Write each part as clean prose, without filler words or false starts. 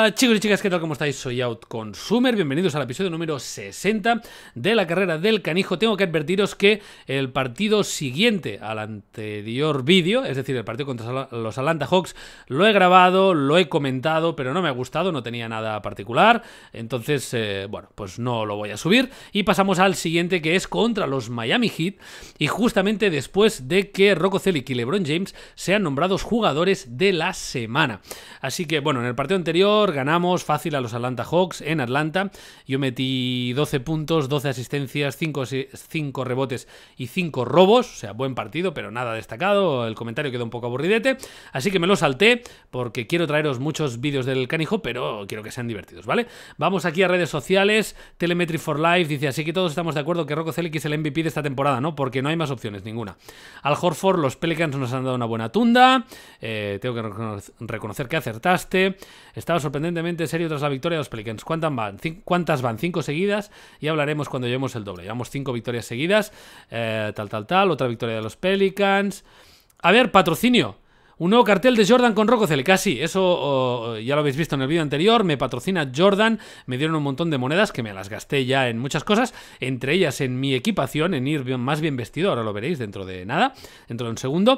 Hola chicos y chicas, ¿qué tal? ¿Cómo estáis? Soy OutConsumer, bienvenidos al episodio número 60 de la carrera del canijo. Tengo que advertiros que el partido siguiente al anterior vídeo, es decir, el partido contra los Atlanta Hawks, lo he grabado, lo he comentado, pero no me ha gustado, no tenía nada particular, entonces, bueno, pues no lo voy a subir. Y pasamos al siguiente, que es contra los Miami Heat, y justamente después de que Rocco Celik y LeBron James sean nombrados jugadores de la semana. Así que, bueno, en el partido anterior ganamos fácil a los Atlanta Hawks en Atlanta. Yo metí 12 puntos, 12 asistencias, 5 rebotes y 5 robos. O sea, buen partido, pero nada destacado. El comentario quedó un poco aburridete. Así que me lo salté porque quiero traeros muchos vídeos del canijo, pero quiero que sean divertidos, ¿vale? Vamos aquí a redes sociales. Telemetry for Life dice, así que todos estamos de acuerdo que Rocco Celik es el MVP de esta temporada, ¿no? Porque no hay más opciones, ninguna. Al Horford, los Pelicans nos han dado una buena tunda. Tengo que reconocer que acertaste. Estaba sorprendentemente serio tras la victoria de los Pelicans. ¿Cuántas van? 5 seguidas. Y hablaremos cuando llevemos el doble. Llevamos 5 victorias seguidas. Otra victoria de los Pelicans. A ver, patrocinio. Un nuevo cartel de Jordan con Rocco Celik. Sí, eso ya lo habéis visto en el vídeo anterior. Me patrocina Jordan. Me dieron un montón de monedas que me las gasté ya en muchas cosas. Entre ellas en mi equipación, en ir más bien vestido. Ahora lo veréis dentro de nada. Dentro de un segundo.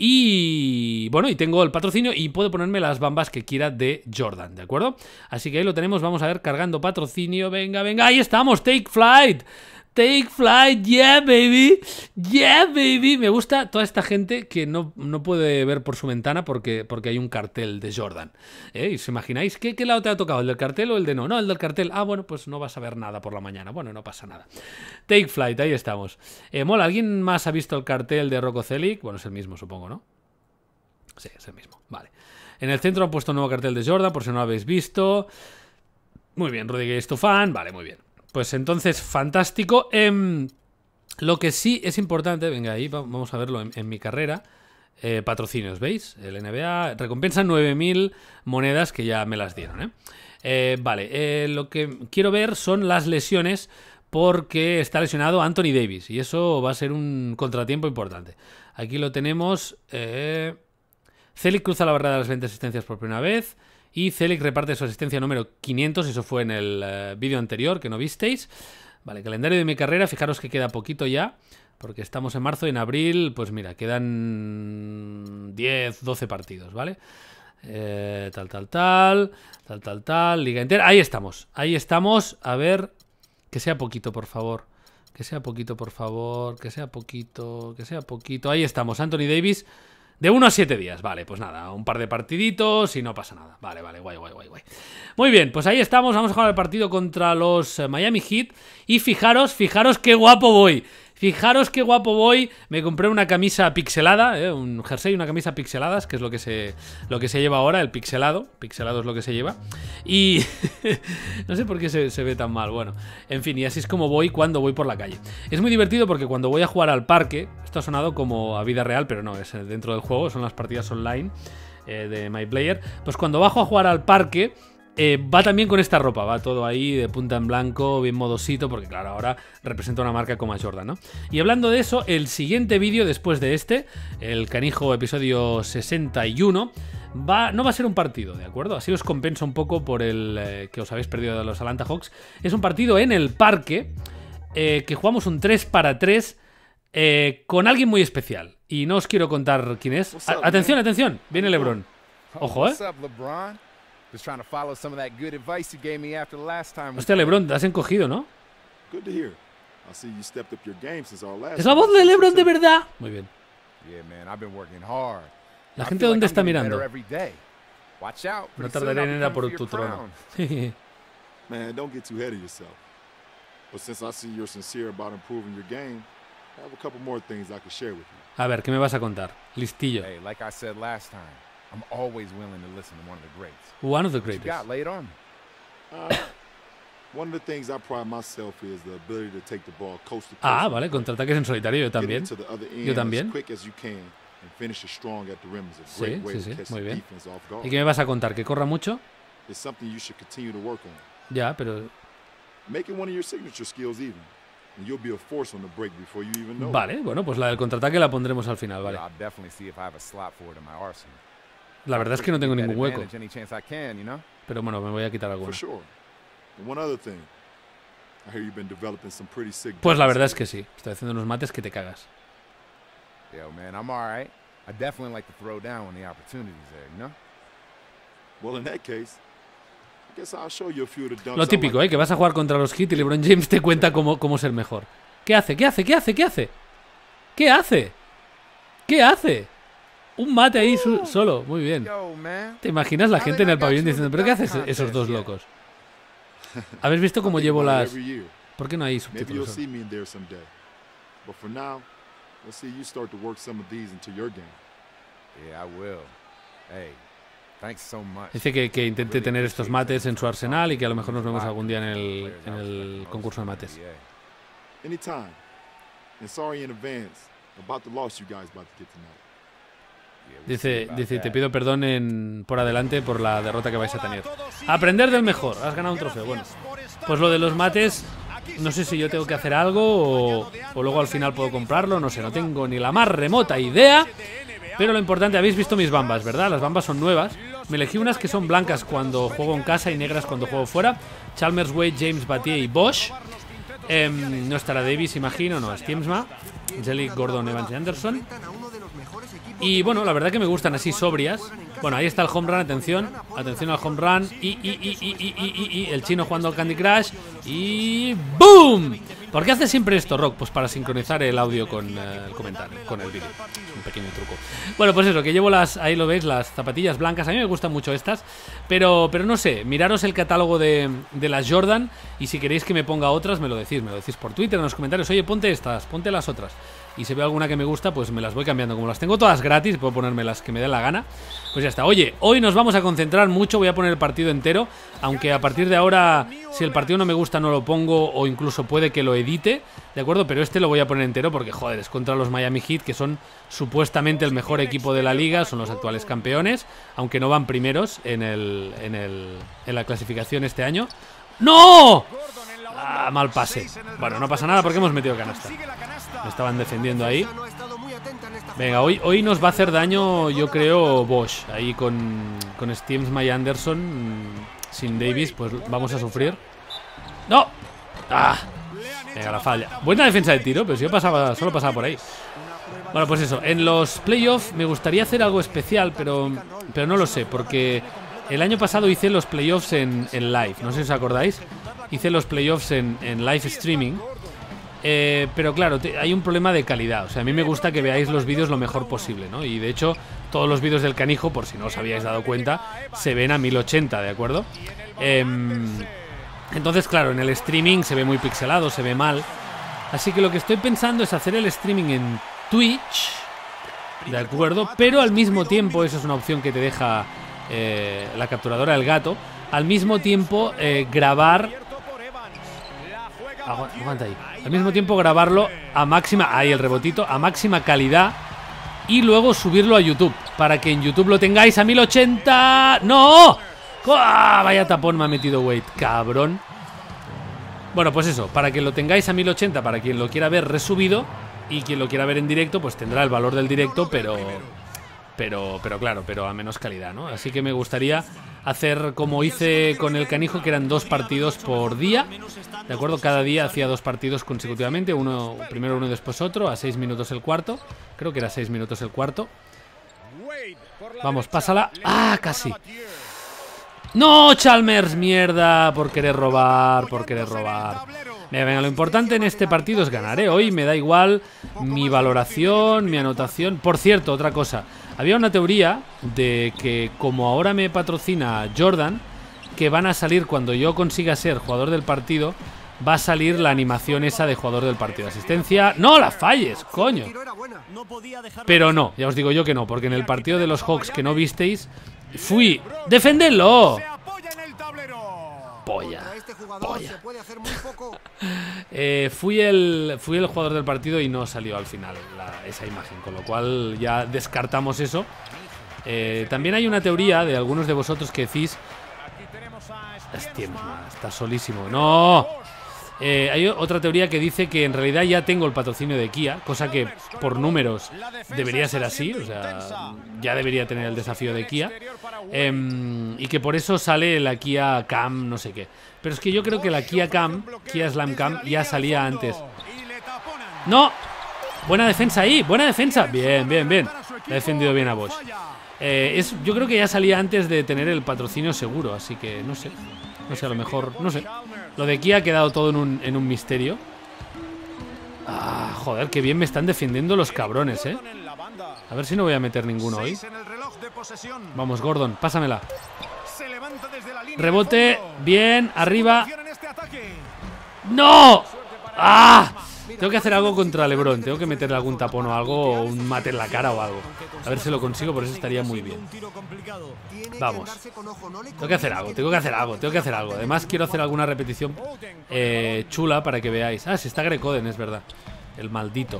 Y bueno, y tengo el patrocinio y puedo ponerme las bambas que quiera de Jordan, ¿de acuerdo? Así que ahí lo tenemos. Vamos a ver, cargando patrocinio. Venga, venga. Ahí estamos. Take flight. Take flight, yeah baby, yeah baby. Me gusta toda esta gente que no puede ver por su ventana porque hay un cartel de Jordan. ¿Y os imagináis qué lado te ha tocado? ¿El del cartel o el de no? No, el del cartel. Ah, bueno, pues no vas a ver nada por la mañana. Bueno, no pasa nada. Take flight, ahí estamos. Mola, ¿alguien más ha visto el cartel de Rocco Celik? Bueno, es el mismo, supongo, ¿no? Sí, es el mismo, vale. En el centro han puesto un nuevo cartel de Jordan, por si no lo habéis visto. Muy bien, Rudy Gay es tu fan, vale, muy bien. Pues entonces, fantástico. Lo que sí es importante, venga, ahí vamos a verlo en mi carrera. Patrocinios, ¿veis? El NBA recompensa 9.000 monedas que ya me las dieron, Vale, lo que quiero ver son las lesiones porque está lesionado Anthony Davis y eso va a ser un contratiempo importante. Aquí lo tenemos. Celik cruza la barrera de las 20 asistencias por primera vez. Y Celik reparte su asistencia número 500, eso fue en el vídeo anterior que no visteis. Vale, calendario de mi carrera, fijaros que queda poquito ya, porque estamos en marzo y en abril, pues mira, quedan 10, 12 partidos, ¿vale? Liga entera, ahí estamos, a ver, que sea poquito, por favor. Que sea poquito, ahí estamos, Anthony Davis. De 1 a 7 días, vale, pues nada, un par de partiditos y no pasa nada. Vale, guay. Muy bien, pues ahí estamos, vamos a jugar el partido contra los Miami Heat. Y fijaros qué guapo voy. Me compré una camisa pixelada, un jersey y una camisa pixeladas, que es lo que se lleva ahora, el pixelado. Pixelado es lo que se lleva. Y no sé por qué se ve tan mal, bueno. En fin, y así es como voy cuando voy por la calle. Es muy divertido porque cuando voy a jugar al parque, esto ha sonado como a vida real, pero no, es dentro del juego, son las partidas online de MyPlayer. Pues cuando bajo a jugar al parque, va también con esta ropa, va todo ahí de punta en blanco, bien modosito, porque claro, ahora representa una marca como Jordan, ¿no? Y hablando de eso, el siguiente vídeo después de este, el canijo episodio 61, no va a ser un partido, ¿de acuerdo? Así os compenso un poco por el que os habéis perdido de los Atlanta Hawks. Es un partido en el parque, que jugamos un 3-3 con alguien muy especial. Y no os quiero contar quién es. Atención, viene LeBron. Ojo, Hostia, LeBron, te has encogido, ¿no? ¿Es la voz de LeBron de verdad? Muy bien. ¿La gente dónde está mirando? No tardaré en ir a por tu trono. A ver, ¿qué me vas a contar? Listillo. One of the greatest. Ah, vale, contraataques en solitario, yo también. Sí, muy bien. ¿Y qué me vas a contar? ¿Que corra mucho? Ya, pero... Vale, bueno, pues la del contraataque la pondremos al final, vale. La verdad es que no tengo ningún hueco. pero bueno, me voy a quitar alguna. Pues la verdad es que sí, estoy haciendo unos mates que te cagas. Yo, man, I'm all right. I definitely like to throw down when the opportunity's there, you know? Well, in that case, I guess I'll show you a few of the dunks. Lo típico, que vas a jugar contra los Heat y LeBron James te cuenta cómo ser mejor. ¿Qué hace? ¿Qué hace? ¿Qué hace? ¿Qué hace? ¿Qué hace? ¿Qué hace? Un mate ahí solo, muy bien. ¿Te imaginas la gente en el pabellón diciendo, pero qué haces esos dos locos? ¿Habéis visto cómo llevo las...? ¿Por qué no hay subtítulos? Dice que intente tener estos mates en su arsenal y que a lo mejor nos vemos algún día en el concurso de mates. Dice, te pido perdón por adelante por la derrota que vais a tener. Aprender del mejor, has ganado un trofeo. Bueno, pues lo de los mates, no sé si yo tengo que hacer algo o luego al final puedo comprarlo, no sé, no tengo ni la más remota idea. Pero lo importante, habéis visto mis bambas, ¿verdad? Las bambas son nuevas. Me elegí unas que son blancas cuando juego en casa y negras cuando juego fuera. Chalmers, Wade, James, Battier y Bosch. No estará Davis, imagino, no, es Tiemsma, Jelly, Gordon, Evans y Anderson. Y bueno, la verdad que me gustan así sobrias. Bueno, ahí está el home run, atención al home run. Y el chino jugando al Candy Crush. Y ¡boom! ¿Por qué hace siempre esto, Rock? Pues para sincronizar el audio con el comentario, con el vídeo. Un pequeño truco. Bueno, pues eso, que llevo ahí lo veis, las zapatillas blancas. A mí me gustan mucho estas. Pero no sé, miraros el catálogo de las Jordan. Y si queréis que me ponga otras, me lo decís por Twitter, en los comentarios. Oye, ponte estas, ponte las otras. Y si veo alguna que me gusta, pues me las voy cambiando. Como las tengo todas gratis, puedo ponerme las que me dé la gana. Pues ya está. Oye, hoy nos vamos a concentrar mucho. Voy a poner el partido entero. Aunque a partir de ahora, si el partido no me gusta, no lo pongo. O incluso puede que lo edite, ¿de acuerdo? Pero este lo voy a poner entero porque, joder, es contra los Miami Heat, que son supuestamente el mejor equipo de la liga. Son los actuales campeones, aunque no van primeros en la clasificación este año. ¡No! Ah, mal pase. Bueno, no pasa nada porque hemos metido canasta. Me estaban defendiendo ahí. Venga, hoy nos va a hacer daño, yo creo, Bosch. Ahí con Stiemsma y Anderson. Sin Davis, pues vamos a sufrir. ¡No! ¡Ah! Venga, la falla. Buena defensa de tiro, pero si yo solo pasaba por ahí. Bueno, pues eso. En los playoffs me gustaría hacer algo especial, pero no lo sé, porque el año pasado hice los playoffs en live. No sé si os acordáis. Hice los playoffs en live streaming. Pero claro, hay un problema de calidad. O sea, a mí me gusta que veáis los vídeos lo mejor posible, ¿no? Y de hecho, todos los vídeos del Canijo, por si no os habíais dado cuenta, se ven a 1080, ¿de acuerdo? Entonces, claro, en el streaming se ve muy pixelado, se ve mal. Así que lo que estoy pensando es hacer el streaming en Twitch, ¿de acuerdo? Pero al mismo tiempo, eso es una opción que te deja la capturadora del gato. Al mismo tiempo, grabar... Aguanta ahí. Al mismo tiempo grabarlo a máxima... Ahí el rebotito, a máxima calidad. Y luego subirlo a YouTube, para que en YouTube lo tengáis a 1080... ¡No! ¡Ah! Vaya tapón me ha metido Wade, cabrón. Bueno, pues eso, para que lo tengáis a 1080, para quien lo quiera ver resubido. Y quien lo quiera ver en directo, pues tendrá el valor del directo, pero claro, pero a menos calidad, ¿no? Así que me gustaría hacer como hice con el Canijo, que eran 2 partidos por día, ¿de acuerdo? Cada día hacía 2 partidos consecutivamente, primero uno y después otro, a 6 minutos el cuarto. Creo que era 6 minutos el cuarto. Vamos, pásala. ¡Ah, casi! ¡No, Chalmers! ¡Mierda! Por querer robar. Venga, lo importante en este partido es ganar, ¿eh? Hoy me da igual mi valoración, mi anotación. Por cierto, otra cosa. Había una teoría de que, como ahora me patrocina Jordan, que van a salir cuando yo consiga ser jugador del partido, va a salir la animación esa de jugador del partido. Asistencia... ¡No la falles, coño! Pero no, ya os digo yo que no, porque en el partido de los Hawks que no visteis, fui... ¡Defendedlo! Polla. Fui el jugador del partido y no salió al final esa imagen, con lo cual ya descartamos eso. También hay una teoría de algunos de vosotros que decís... Hostia, está solísimo. ¡No! Hay otra teoría que dice que en realidad ya tengo el patrocinio de Kia, cosa que por números debería ser así, o sea, ya debería tener el desafío de Kia, y que por eso sale la Kia Cam, no sé qué. Pero es que yo creo que la Kia Slam Cam ya salía antes. ¡No! Buena defensa ahí, buena defensa. Bien, bien, bien. Le ha defendido bien a Bosch. Yo creo que ya salía antes de tener el patrocinio seguro, así que no sé. No sé, a lo mejor, no sé. Lo de Kia ha quedado todo en un misterio. Ah, joder, qué bien me están defendiendo los cabrones, ¿eh? A ver si no voy a meter ninguno hoy. Vamos, Gordon, pásamela. Rebote, bien, arriba. ¡No! ¡Ah! Tengo que hacer algo contra LeBron. Tengo que meterle algún tapón o algo, o un mate en la cara o algo. A ver si lo consigo, por eso estaría muy bien. Vamos. Tengo que hacer algo, tengo que hacer algo, tengo que hacer algo. Además quiero hacer alguna repetición chula para que veáis. Ah, sí está Greg Oden, es verdad. El maldito.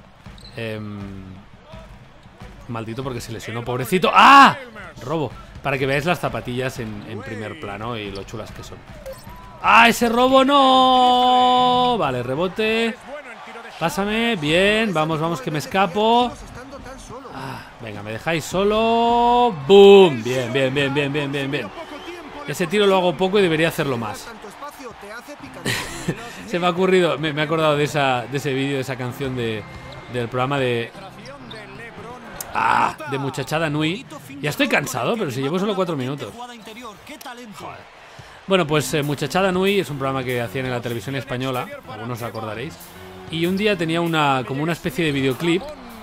Maldito porque se lesionó, pobrecito. ¡Ah! Robo. Para que veáis las zapatillas en primer plano y lo chulas que son. ¡Ah, ese robo no! Vale, rebote. Pásame, bien, vamos, vamos que me escapo. Ah, venga, me dejáis solo. ¡Boom! Bien, bien, bien, bien, bien, bien, bien. Ese tiro lo hago poco y debería hacerlo más. Se me ha ocurrido, me he acordado de ese vídeo, de esa canción del programa de Muchachada Nui. Ya estoy cansado, pero si llevo solo 4 minutos. Joder. Bueno, pues Muchachada Nui es un programa que hacían en la televisión española, algunos os acordaréis. Y un día tenía como una especie de videoclip.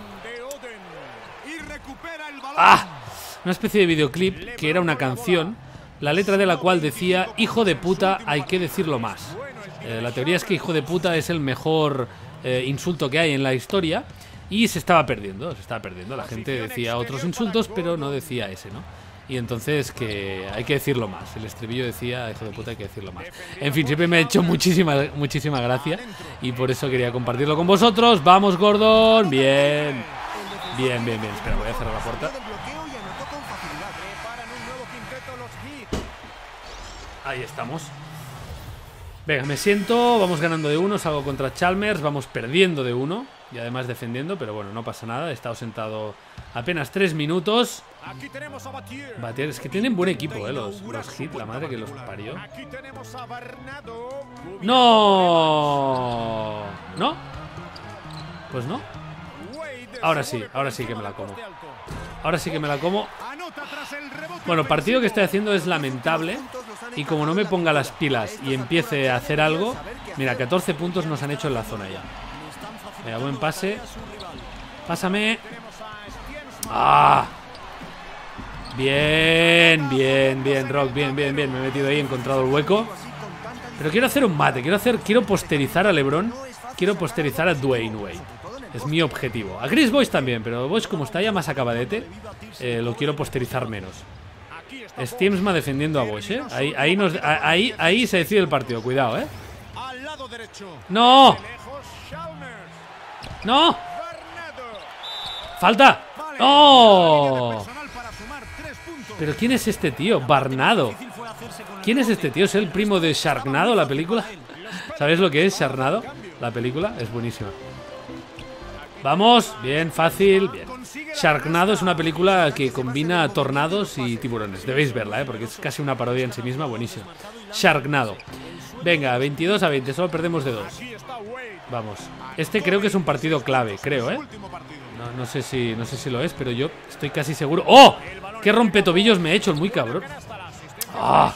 ¡Ah! Una especie de videoclip que era una canción, la letra de la cual decía: hijo de puta, hay que decirlo más. La teoría es que hijo de puta es el mejor insulto que hay en la historia. Y se estaba perdiendo, La gente decía otros insultos, pero no decía ese, ¿no? Y entonces que hay que decirlo más. El estribillo decía: hijo de puta, hay que decirlo más. En fin, siempre me ha hecho muchísima gracia. Y por eso quería compartirlo con vosotros. ¡Vamos, Gordon! Bien. Bien, bien, bien. Espera, voy a cerrar la puerta. Ahí estamos. Venga, me siento. Vamos ganando de 1. Salgo contra Chalmers. Vamos perdiendo de 1. Y además defendiendo, pero bueno, no pasa nada. He estado sentado apenas 3 minutos. Batier, es que tienen buen equipo, los Heat, la madre que los parió. ¡No! ¿No? Pues no. Ahora sí que me la como. Ahora sí que me la como. Bueno, el partido que estoy haciendo es lamentable. Y como no me ponga las pilas y empiece a hacer algo. Mira, 14 puntos nos han hecho en la zona ya. Mira, buen pase. Pásame. ¡Ah! Bien, bien, bien, Rock. Bien, bien, bien. Me he metido ahí, he encontrado el hueco. Pero quiero hacer un mate. Quiero posterizar a LeBron. Quiero posterizar a Dwayne Wade. Es mi objetivo. A Chris Bosh también, pero Bosh, como está ya más acabadete, lo quiero posterizar menos. Stiemsma defendiendo a Bosh, ¿eh? Ahí se decide el partido. Cuidado, ¿eh? ¡No! ¡No! ¡Falta! ¡Oh! ¿Pero quién es este tío? Barnado. ¿Quién es este tío? ¿Es el primo de Sharknado, la película? ¿Sabéis lo que es Sharknado? La película es buenísima. Vamos, bien, fácil, bien. Sharknado es una película que combina tornados y tiburones. Debéis verla, porque es casi una parodia en sí misma, buenísima. Sharknado. Venga, 22-20, solo perdemos de 2. Vamos. Este creo que es un partido clave, creo, ¿eh? No sé si lo es, pero yo estoy casi seguro. ¡Oh! ¡Qué rompetobillos me he hecho, el muy cabrón! ¡Ah!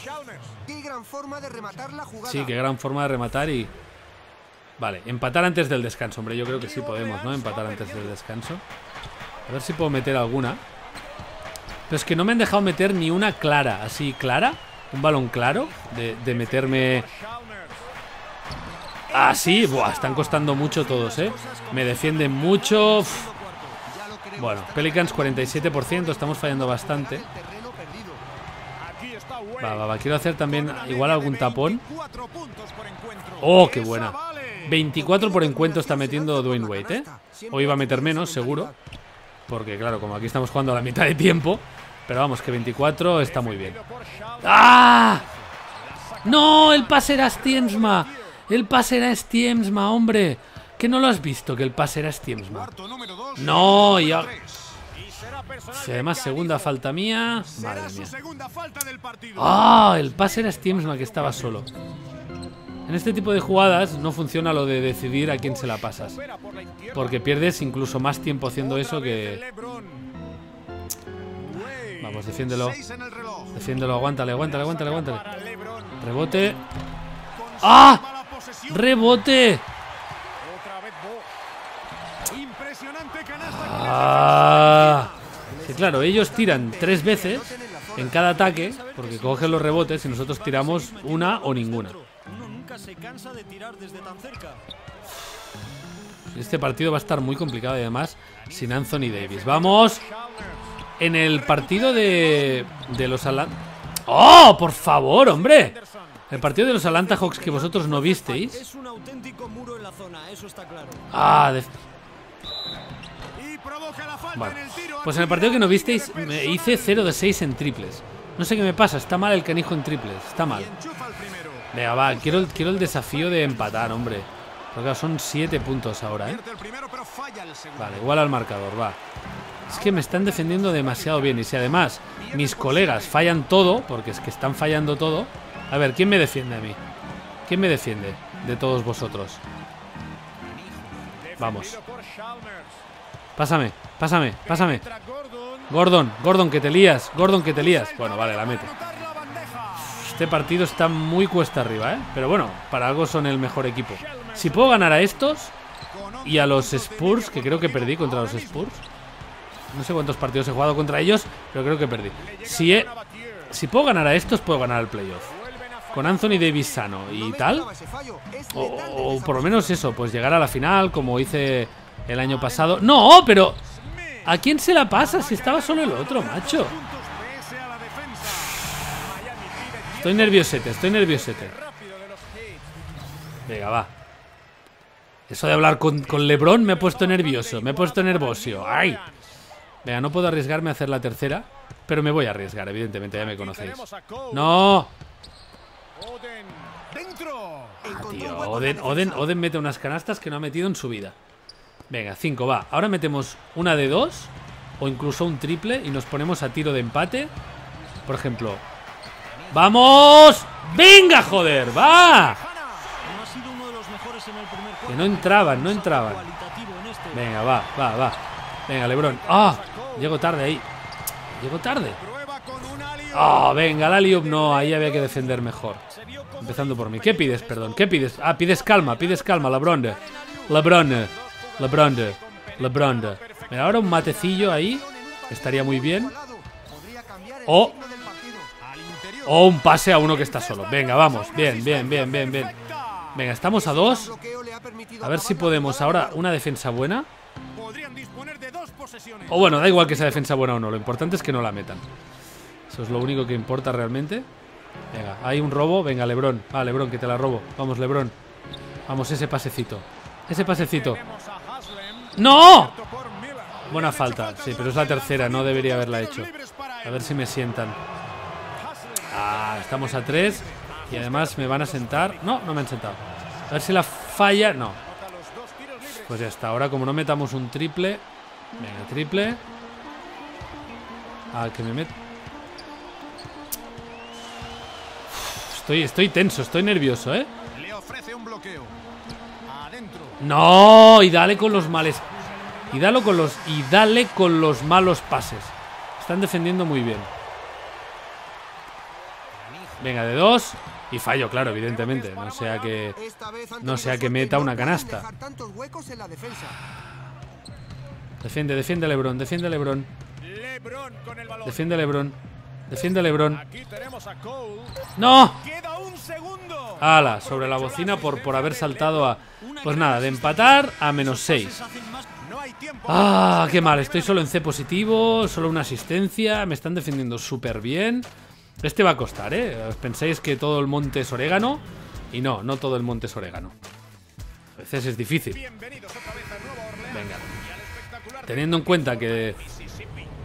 Sí, qué gran forma de rematar y... Vale, empatar antes del descanso, hombre. Yo creo que sí podemos, ¿no? Empatar antes del descanso. A ver si puedo meter alguna. Pero es que no me han dejado meter ni una clara. Así, clara. Un balón claro de meterme... Ah, sí. Buah, están costando mucho todos, ¿eh? Me defienden mucho. Uf. Bueno, Pelicans 47%. Estamos fallando bastante. Va. Quiero hacer también igual algún tapón. Oh, qué buena. 24 por encuentro está metiendo Dwayne Wade, ¿eh? Hoy va a meter menos, seguro. Porque, claro, como aquí estamos jugando a la mitad de tiempo. Pero vamos, que 24 está muy bien. ¡Ah! ¡No! El pase era Stiemsma. El pase era Stiemsma, hombre. ¿Que no lo has visto que el pase era Stiemsma? Cuarto, número 2. No, y Número ahora... 3. Si además segunda falta mía. Será Madre su mía. segunda falta del partido. ¡Ah! El pase era Stiemsma, que estaba solo. En este tipo de jugadas no funciona lo de decidir a quién se la pasas, porque pierdes incluso más tiempo haciendo eso que... Vamos, defiéndelo. 6 en el reloj. Defiéndelo, aguántale, aguántale, aguántale, aguántale. Para LeBron. Rebote. Consigue ¡Ah! mala posesión. ¡Rebote! Otra vez Bo. Impresionante canasta. ¡Ah! Sí, claro, ellos tiran 3 veces en cada ataque, porque cogen los rebotes y nosotros tiramos una o ninguna. Uno nunca se cansa de tirar desde tan cerca. Este partido va a estar muy complicado y además sin Anthony Davis. ¡Vamos! En el partido de los Atlanta... ¡Oh, por favor, hombre! El partido de los Atlanta Hawks que vosotros no visteis. Es un auténtico muro en la zona, eso está claro. Ah, Y provoca la falta Vale. en el tiro. Pues en el partido que no visteis me hice 0 de 6 en triples. No sé qué me pasa, está mal el canijo en triples. Está mal. Enchufa el primero. Venga, va, quiero el desafío de empatar, hombre. Porque claro, son 7 puntos ahora, ¿eh? Pierde el primero, pero falla el segundo. Vale, igual al marcador, va. Es que me están defendiendo demasiado bien. Y si además mis colegas fallan todo, porque es que están fallando todo. A ver, ¿quién me defiende a mí? ¿Quién me defiende de todos vosotros? Vamos. Por Chalmers. Pásame, pásame, pásame. Entra Gordon, Gordon. Gordon, que te lías. Gordon, que te lías. Bueno, vale, la mete. Anotar la bandeja. Este partido está muy cuesta arriba, ¿eh? Pero bueno, para algo son el mejor equipo. Si puedo ganar a estos y a los Spurs, que creo que perdí contra los Spurs. No sé cuántos partidos he jugado contra ellos, pero creo que perdí. Si puedo ganar a estos, puedo ganar el playoff. Con Anthony Davis sano y tal. O por lo menos eso, pues llegar a la final, como hice el año pasado. ¡No! Pero ¿a quién se la pasa si estaba solo el otro, macho? Pese a la defensa. Miami pide Estoy nerviosete, estoy nerviosete. rápido de los hits. Venga, va. Eso de hablar con LeBron me ha puesto nervioso, me he puesto nervioso. ¡Ay! Venga, no puedo arriesgarme a hacer la tercera, pero me voy a arriesgar, evidentemente, ya me conocéis. Tenemos a Cole. ¡No! Oden. Dentro. Tío, Oden mete unas canastas que no ha metido en su vida. Venga, 5, va. Ahora metemos una de 2 o incluso un triple y nos ponemos a tiro de empate. Por ejemplo. ¡Vamos! ¡Venga, joder! ¡Va! No ha sido uno de los mejores en el primer cuarto. Que no entraban, no entraban. Cualitativo en este. Venga, va. Venga, LeBron. ¡Ah! Llego tarde ahí. Llego tarde. Prueba con un alley-oop. ¡Ah! Venga, la alley-oop no. Ahí había que defender mejor. Empezando por mí. ¿Qué pides, perdón? ¿Qué pides? Ah, pides calma, LeBron. Mira, ahora un matecillo ahí. Estaría muy bien. O un pase a uno que está solo. Venga, vamos. Bien. Venga, estamos a 2. A ver si podemos ahora una defensa buena. Podrían disponer de 2 posesiones. O bueno, da igual que sea defensa buena o no. Lo importante es que no la metan. Eso es lo único que importa realmente. Venga, hay un robo. Venga, LeBron. Va, LeBron, que te la robo. Vamos, LeBron. Vamos, ese pasecito. Tenemos a Haslem. ¡No! Por Miller. Buena falta. Sí, pero es la tercera. No debería haberla hecho. Libres para A él. ver si me sientan. Haslem. Ah, estamos a 3. Y además me van a sentar. No, no me han sentado. A ver si la falla. No. Anota los 2 tiros libres. Pues ya está. Ahora como no metamos un triple. Venga, triple. Ah, que me met. Estoy tenso, estoy nervioso, ¿eh? Le ofrece un bloqueo. Adentro. No, y dale con los males. Y dale con los malos pases. Están defendiendo muy bien. Venga, de 2. Y fallo, claro, evidentemente. No sea que meta una canasta. Defiende LeBron, defiende LeBron. LeBron con el balón. Defiende LeBron. Defiende LeBron. Aquí tenemos a Cole. ¡No! Queda un segundo. ¡Hala! Sobre la bocina por haber saltado a... Pues nada, de empatar a -6. No hay tiempo. ¡Ah! ¡Qué mal! Estoy solo en C positivo, solo una asistencia. Me están defendiendo súper bien. Este va a costar, ¿eh? Os pensáis que todo el monte es orégano. Y no, no todo el monte es orégano. A veces es difícil. Bienvenidos otra vez a Nueva Orleans. Venga. Y al espectacular Teniendo en cuenta que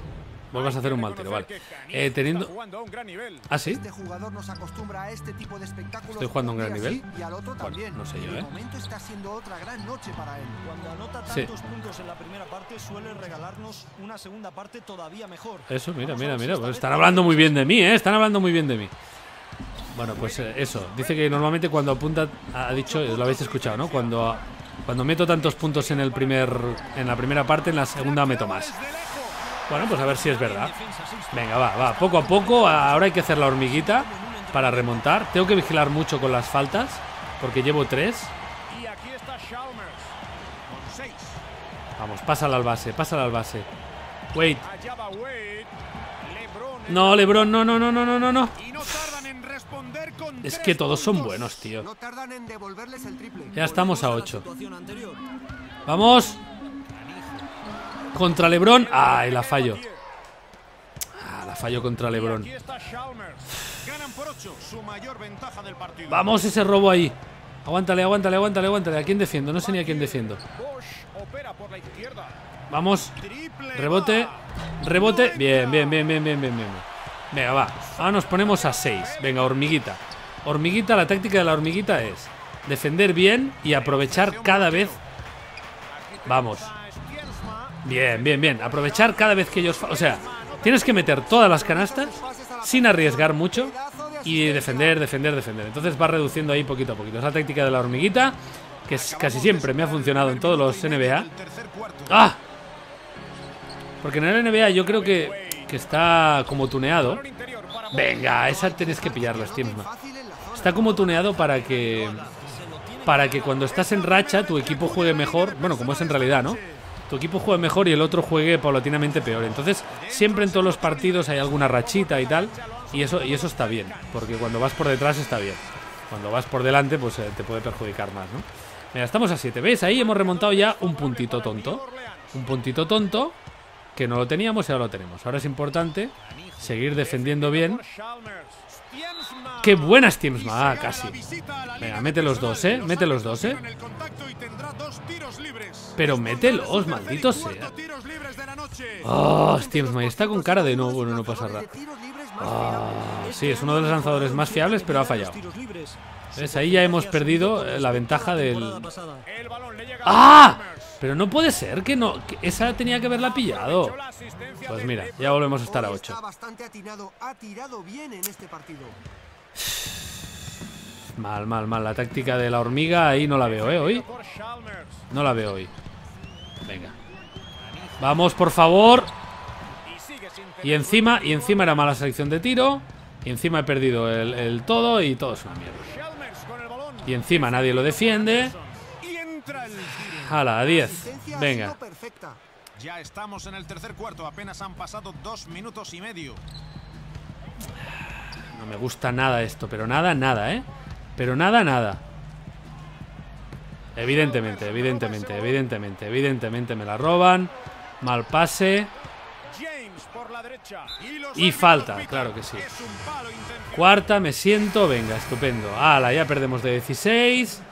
Vuelvas a hacer un mal tiro, vale. Teniendo... ¿Ah, sí? Este jugador nos acostumbra a este tipo de espectáculos. ¿Estoy jugando a un gran día nivel? sí y al otro también. No sé yo, De momento está siendo otra gran noche para él. Cuando anota Sí. tantos puntos en la primera parte, suele regalarnos una segunda parte todavía mejor. Eso, mira, Vamos a mira, ver si mira. esta Pues vez están hablando muy bien de mí, ¿eh? Están hablando muy bien de mí. Bueno, pues eso. Dice que normalmente cuando apunta, ha dicho, lo habéis escuchado, ¿no? Cuando meto tantos puntos en la primera parte, en la segunda meto más. Bueno, pues a ver si es verdad. Venga, va, poco a poco. Ahora hay que hacer la hormiguita para remontar. Tengo que vigilar mucho con las faltas, porque llevo 3. Y aquí está Chalmers con 6. Vamos, pásala al base, pásala al base. Wait. Allá va Wade. LeBron. No, LeBron, no. Y no tardan en responder con Es 3 que todos son puntos. buenos, tío. No tardan en devolverles el triple. Ya estamos a Volvemos 8. la situación anterior. Vamos. Contra LeBron. Ay, la fallo. La fallo contra LeBron. Aquí está Chalmers. Ganan por 8, su mayor ventaja del partido. Vamos, ese robo ahí. Aguántale. ¿A quién defiendo? No sé ni a quién defiendo. Bosch opera por la izquierda. Vamos. Triple Rebote. va. Rebote. Bien. Venga, va. Ahora nos ponemos a 6. Venga, hormiguita. Hormiguita, la táctica de la hormiguita es defender bien y aprovechar cada vez. Vamos. Bien. Aprovechar cada vez que ellos... O sea, tienes que meter todas las canastas sin arriesgar mucho y defender. Entonces va reduciendo ahí poquito a poquito. Es la táctica de la hormiguita, que casi siempre me ha funcionado en todos los NBA. ¡Ah! Porque en el NBA yo creo que está como tuneado. Venga, esa tienes que pillarla, Stiemsma. Está como tuneado para que cuando estás en racha tu equipo juegue mejor. Bueno, como es en realidad, ¿no? Tu equipo juegue mejor y el otro juegue paulatinamente peor. Entonces, siempre en todos los partidos hay alguna rachita y tal. Y eso está bien, porque cuando vas por detrás está bien. Cuando vas por delante, pues te puede perjudicar más, ¿no? Mira, estamos a 7. ¿Ves? Ahí hemos remontado ya un puntito tonto. Un puntito tonto que no lo teníamos y ahora lo tenemos. Ahora es importante seguir defendiendo bien. ¡Qué buena Stiemsma! Casi. Venga, mete los dos, ¿eh? Mete los dos, ¿eh? Pero mételos, maldito sea. Oh, Stiemsma, está con cara de no, bueno, no pasa nada. Sí, es uno de los lanzadores más fiables, pero ha fallado. ¿Ves? Ahí ya hemos perdido la ventaja del... ¡Ah! Pero no puede ser que no... que esa tenía que haberla pillado. Pues mira, ya volvemos a estar a 8. Está bastante atinado, ha tirado bien en este partido. Mal. La táctica de la hormiga ahí no la veo, ¿eh? Hoy. No la veo hoy. Venga. Vamos, por favor. Y encima era mala selección de tiro. Y encima he perdido el todo y todo es una mierda. Y encima nadie lo defiende. Hala, a 10. Venga. Ya estamos en el tercer cuarto, apenas han pasado 2 minutos y medio. No me gusta nada esto, pero nada, ¿eh? Pero nada. Evidentemente me la roban. Mal pase. Y falta, claro que sí. Cuarta, me siento, venga, estupendo. Hala, ya perdemos de 16.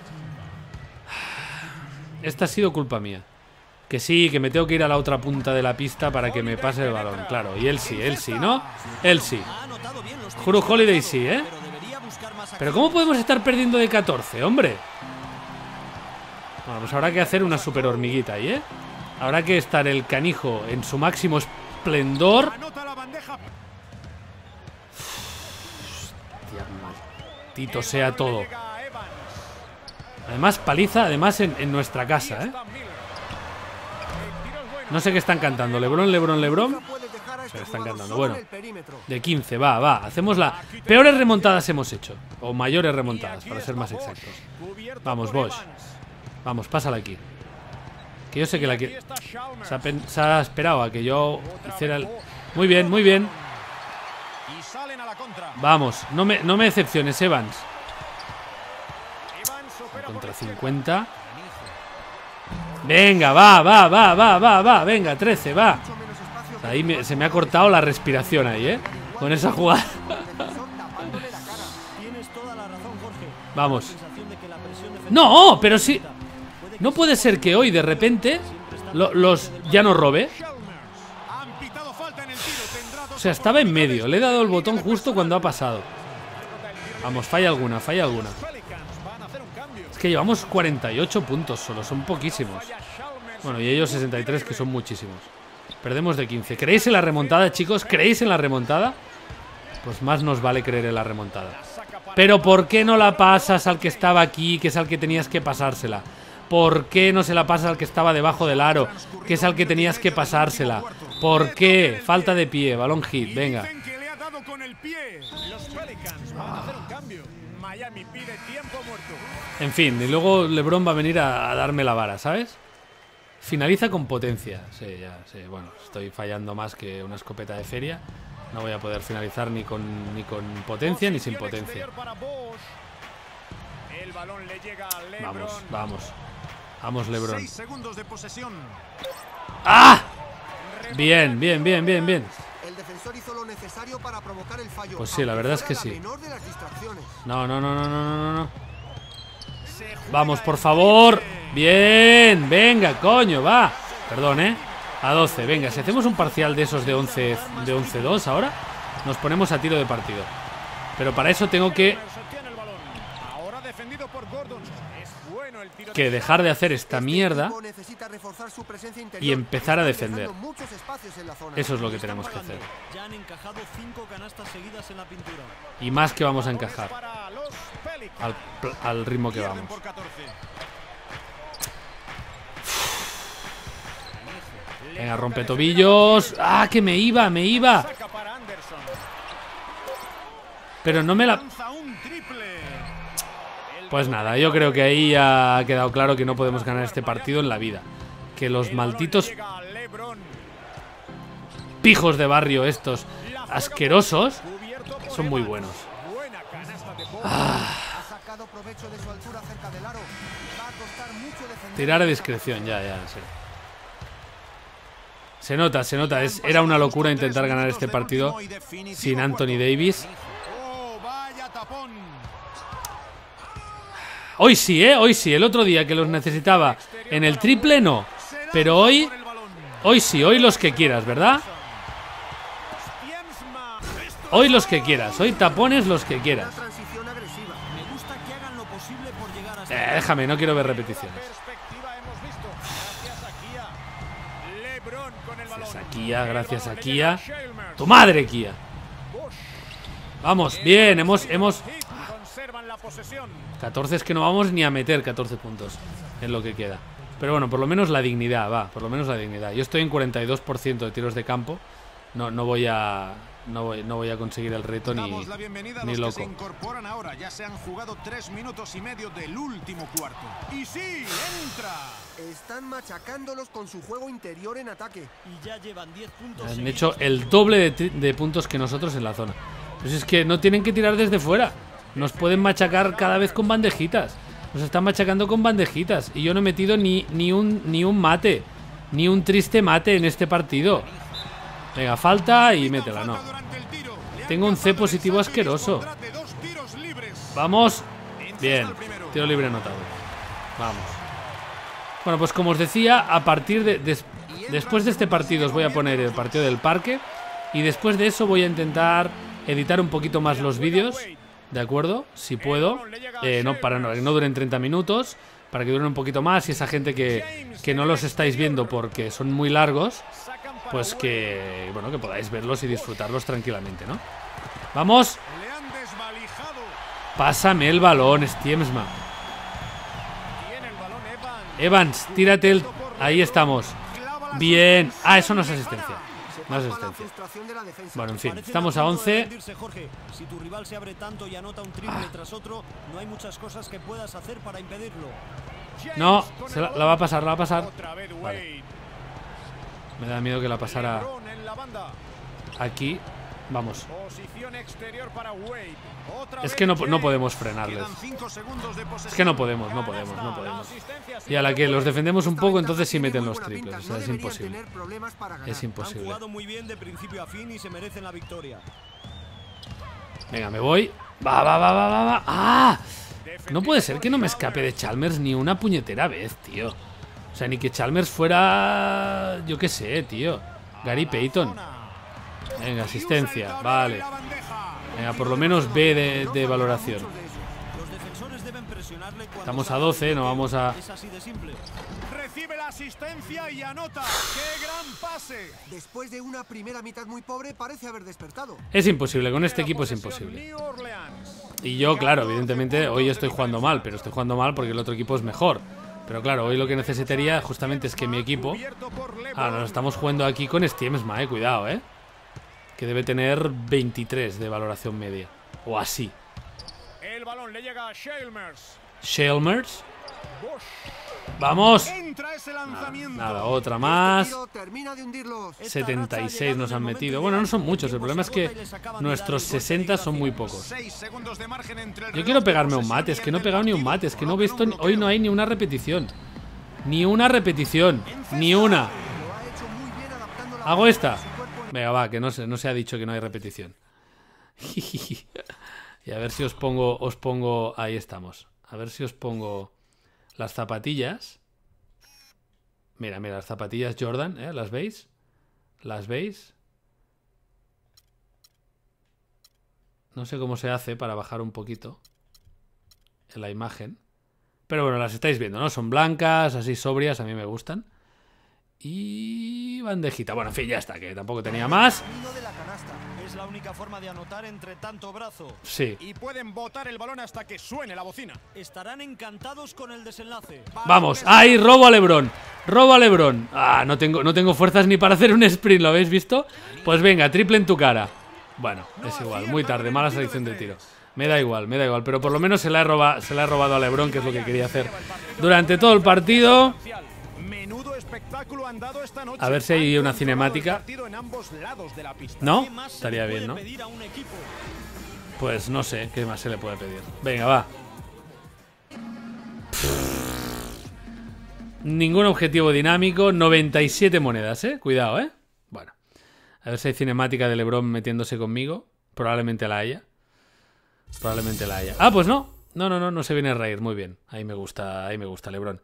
Esta ha sido culpa mía. Que sí, que me tengo que ir a la otra punta de la pista para que me pase el balón, claro. Y él sí, ¿no? Él sí. Juro Holiday sí, ¿eh? Pero ¿cómo podemos estar perdiendo de 14, hombre? Bueno, pues habrá que hacer una super hormiguita ahí, ¿eh? Habrá que estar el canijo en su máximo esplendor. Hostia, maldito sea todo. Además, paliza, además en nuestra casa, ¿eh? No sé qué están cantando. LeBron. Se están cantando. Bueno, de 15, va. Hacemos la... Peores remontadas hemos hecho. O mayores remontadas, para ser más exactos. Vamos, Bosch. Vamos, pásala aquí. Que yo sé que la que... Se ha esperado a que yo hiciera el... Muy bien. Vamos, no me decepciones, Evans. Contra 50. Venga, va. Venga, 13, va. Ahí se me ha cortado la respiración ahí, ¿eh? Con esa jugada. Vamos. No, pero sí. No puede ser que hoy de repente los ya no robe. O sea, estaba en medio. Le he dado el botón justo cuando ha pasado. Vamos, falla alguna, falla alguna. Es que llevamos 48 puntos solo, son poquísimos. Bueno, y ellos 63, que son muchísimos. Perdemos de 15. ¿Creéis en la remontada, chicos? ¿Creéis en la remontada? Pues más nos vale creer en la remontada. Pero ¿por qué no la pasas al que estaba aquí, que es al que tenías que pasársela? ¿Por qué no se la pasas al que estaba debajo del aro, que es al que tenías que pasársela? ¿Por qué? Falta de pie, balón hit, venga. En fin, y luego LeBron va a venir a darme la vara, ¿sabes? Finaliza con potencia. Sí, ya, sí, bueno, estoy fallando más que una escopeta de feria. No voy a poder finalizar ni con potencia ni sin potencia. Vamos, vamos. Vamos, LeBron. ¡Ah! Bien, bien, bien, bien, bien. El defensor hizo lo necesario para provocar el fallo. Pues sí, la verdad es que sí. No. No. Vamos, por favor. Bien, venga, coño, va. Perdón, a 12, venga, si hacemos un parcial de esos de 11-2 ahora, nos ponemos a tiro de partido. Pero para eso tengo que dejar de hacer esta mierda y empezar a defender. Eso es lo que tenemos que hacer. Y más que vamos a encajar al ritmo que vamos. Venga, rompe tobillos. ¡Ah, que me iba! Pero no me la... Pues nada, yo creo que ahí ha quedado claro que no podemos ganar este partido en la vida. Que los malditos pijos de barrio estos asquerosos son muy buenos. Tirar a discreción, ya, sí. Se nota, era una locura intentar ganar este partido sin Anthony Davis. Hoy sí, hoy sí. El otro día que los necesitaba en el triple no. Pero hoy sí, hoy los que quieras, ¿verdad? Hoy los que quieras, hoy tapones los que quieras. Déjame, no quiero ver repeticiones. Gracias a Kia. ¡Tu madre, Kia! Vamos, bien, hemos 14, es que no vamos ni a meter 14 puntos en lo que queda. Pero bueno, por lo menos la dignidad, va, por lo menos la dignidad. Yo estoy en 42% de tiros de campo. No voy a conseguir el reto ni loco. Se incorporan ahora, ya se han jugado 3 minutos y medio del último cuarto. Y sí, entra. Están machacándolos con su juego interior en ataque. Y ya llevan 10 puntos. Han hecho el doble de puntos que nosotros en la zona. Pues es que no tienen que tirar desde fuera. Nos pueden machacar cada vez con bandejitas. Nos están machacando con bandejitas. Y yo no he metido ni un mate. Ni un triste mate en este partido. Venga, falta y métela, no. Tengo un C positivo asqueroso. Vamos. Bien, tiro libre anotado. Vamos. Bueno, pues como os decía, a partir después de este partido os voy a poner el partido del parque. Y después de eso voy a intentar editar un poquito más los vídeos. ¿De acuerdo? Si puedo. Para que no duren 30 minutos. Para que duren un poquito más. Y esa gente que no los estáis viendo porque son muy largos, pues que podáis verlos y disfrutarlos tranquilamente, ¿no? ¡Vamos! Pásame el balón, Stiemsma. Evans, tírate el... Ahí estamos. Bien. Ah, eso no es asistencia. No es asistencia. Bueno, en fin, estamos a 11. Si tu rival se abre tanto y anota un triple tras otro, no hay muchas cosas que puedas hacer para impedirlo. No, la va a pasar, Vale. Me da miedo que la pasara aquí. Vamos. Es que no podemos frenarles. Es que no podemos. Y a la que los defendemos un poco, entonces sí meten los triples. O sea, es imposible. Es imposible. Han jugado muy bien de principio a fin y se merecen la victoria. Venga, me voy. Va. ¡Ah! No puede ser que no me escape de Chalmers ni una puñetera vez, tío. O sea, ni que Chalmers fuera... Yo qué sé, tío. Gary Payton. Venga, asistencia, vale. Venga, por lo menos B de valoración. Los defensores deben presionarle cuando Estamos a salga 12, del no vamos a... Es así de simple. Recibe la asistencia y anota. ¡Qué gran pase! Después de una primera mitad muy pobre, parece haber despertado. Es imposible, con este equipo es imposible. New Orleans. Y yo, claro, evidentemente, hoy estoy jugando mal, pero estoy jugando mal porque el otro equipo es mejor. Pero claro, hoy lo que necesitaría justamente es que mi equipo... Cubierto por LeBron. Ah, nos estamos jugando aquí con Stiemsma, cuidado, que debe tener 23 de valoración media. O así. El balón le llega a Chalmers. Chalmers. ¡Vamos! Entra ese lanzamiento. Nada, otra más. Este tiro termina de hundirlos. 76 nos han metido. Bueno, no son muchos. El problema es que nuestros 60 son muy pocos. 6 segundos de margen entre el Yo reloj quiero de pegarme un posesión mate. Es y que el no he pegado ni un mate. Es que no he visto... Balón Hoy no hay ni una repetición. Ni una repetición. Ni una. Lo ha hecho muy bien adaptando la Hago pelota esta. a su cuerpo en- Venga, va, que no se ha dicho que no hay repetición. Y a ver si os pongo... Ahí estamos. A ver si os pongo las zapatillas. Mira, las zapatillas Jordan, ¿las veis? ¿Las veis? No sé cómo se hace para bajar un poquito en la imagen. Pero bueno, las estáis viendo, ¿no? Son blancas, así sobrias, a mí me gustan. Y bandejita. Bueno, en fin, ya está, que tampoco tenía más. Camino de la canasta. Es la única forma de anotar entre tanto brazo. Sí. Y pueden botar el balón hasta que suene la bocina. Estarán encantados con el desenlace. Vamos. ¡Ay! Robo a LeBron. Robo a LeBron. Ah, no tengo fuerzas ni para hacer un sprint, ¿lo habéis visto? Pues venga, triple en tu cara. Bueno, es igual, muy tarde, mala selección de tiro. Me da igual, pero por lo menos se la he robado a LeBron, que es lo que quería hacer durante todo el partido. Menudo espectáculo han dado esta noche. A ver si hay Han una controlado cinemática. el partido en ambos lados de la pista. ¿No? ¿Qué más se Estaría le bien, puede ¿no? pedir a un equipo? Pues no sé, ¿qué más se le puede pedir? Venga, va. Ningún objetivo dinámico, 97 monedas, Cuidado, Bueno, a ver si hay cinemática de LeBron metiéndose conmigo. Probablemente la haya. Ah, pues no. No se viene a reír. Muy bien. Ahí me gusta LeBron.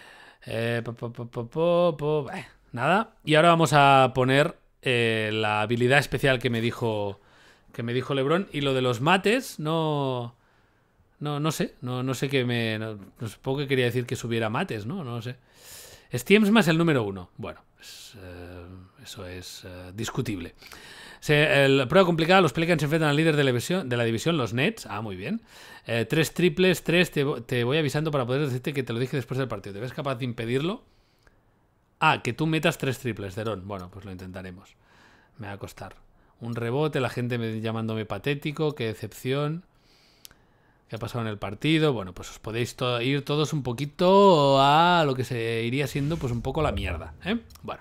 Nada. Y ahora vamos a poner la habilidad especial que me dijo LeBron. Y lo de los mates, no sé. No sé qué supongo que quería decir que subiera mates, ¿no? No sé. Stiemsma es el número 1. Bueno, eso es discutible. La prueba complicada, los Pelicans se enfrentan al líder de la división, los Nets. Ah, muy bien. 3 triples, 3. Te voy avisando para poder decirte que te lo dije después del partido. ¿Te ves capaz de impedirlo? Ah, que tú metas 3 triples, Derón. Bueno, pues lo intentaremos. Me va a costar. Un rebote, la gente llamándome patético. Qué decepción. ¿Qué ha pasado en el partido? Bueno, pues os podéis ir todos un poquito a lo que se iría siendo pues un poco la mierda. Bueno.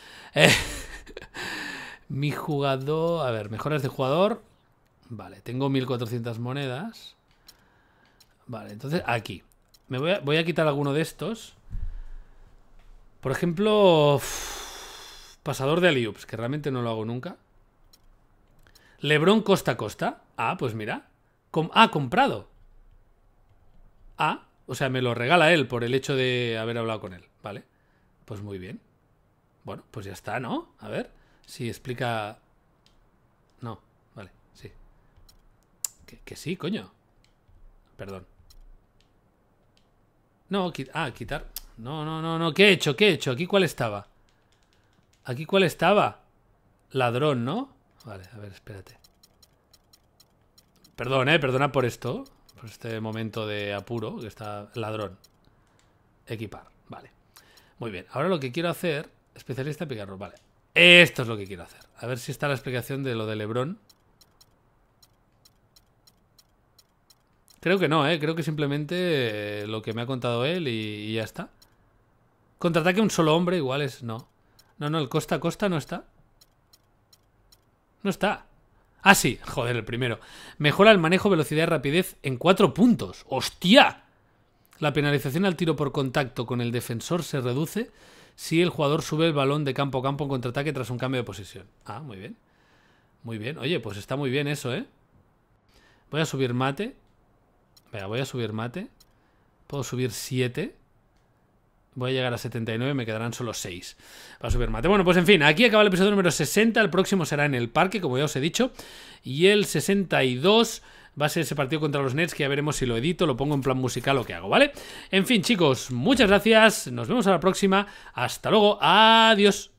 Mi jugador... A ver, mejoras de jugador. Vale, tengo 1400 monedas. Vale, entonces aquí. Voy a quitar alguno de estos. Por ejemplo... pasador de alley-oops, que realmente no lo hago nunca. LeBron costa a costa. Ah, pues mira. Comprado. Ah, o sea, me lo regala él por el hecho de haber hablado con él. Vale, pues muy bien. Bueno, pues ya está, ¿no? A ver, si explica... No, vale, sí. Que sí, coño. Perdón. No, quitar... No. ¿Qué he hecho? ¿Aquí cuál estaba? Ladrón, ¿no? Vale, a ver, espérate. Perdón, perdona por esto. Por este momento de apuro, que está ladrón. Equipar, vale. Muy bien, ahora lo que quiero hacer... Especialista picarro, vale. Esto es lo que quiero hacer. A ver si está la explicación de lo de LeBron. Creo que no, creo que simplemente lo que me ha contado él y ya está. Contraataque a un solo hombre, igual es... No, el costa a costa no está. No está. Ah, sí, joder, el primero. Mejora el manejo, velocidad y rapidez en 4 puntos. ¡Hostia! La penalización al tiro por contacto con el defensor se reduce si el jugador sube el balón de campo a campo en contraataque tras un cambio de posición. Ah, muy bien. Muy bien. Oye, pues está muy bien eso, Voy a subir mate. Venga, voy a subir mate. Puedo subir 7. Voy a llegar a 79, me quedarán solo 6 para Supermate. Bueno, pues en fin, aquí acaba el episodio número 60. El próximo será en el parque, como ya os he dicho. Y el 62 va a ser ese partido contra los Nets, que ya veremos si lo edito, lo pongo en plan musical o qué hago, ¿vale? En fin, chicos, muchas gracias. Nos vemos a la próxima. Hasta luego. Adiós.